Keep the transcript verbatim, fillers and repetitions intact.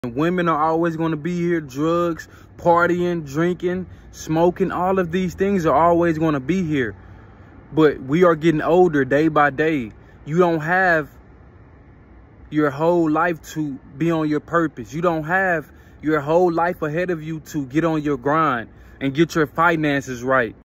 Women are always going to be here. Drugs, partying, drinking, smoking, all of these things are always going to be here. But we are getting older day by day. You don't have your whole life to be on your purpose. You don't have your whole life ahead of you to get on your grind and get your finances right.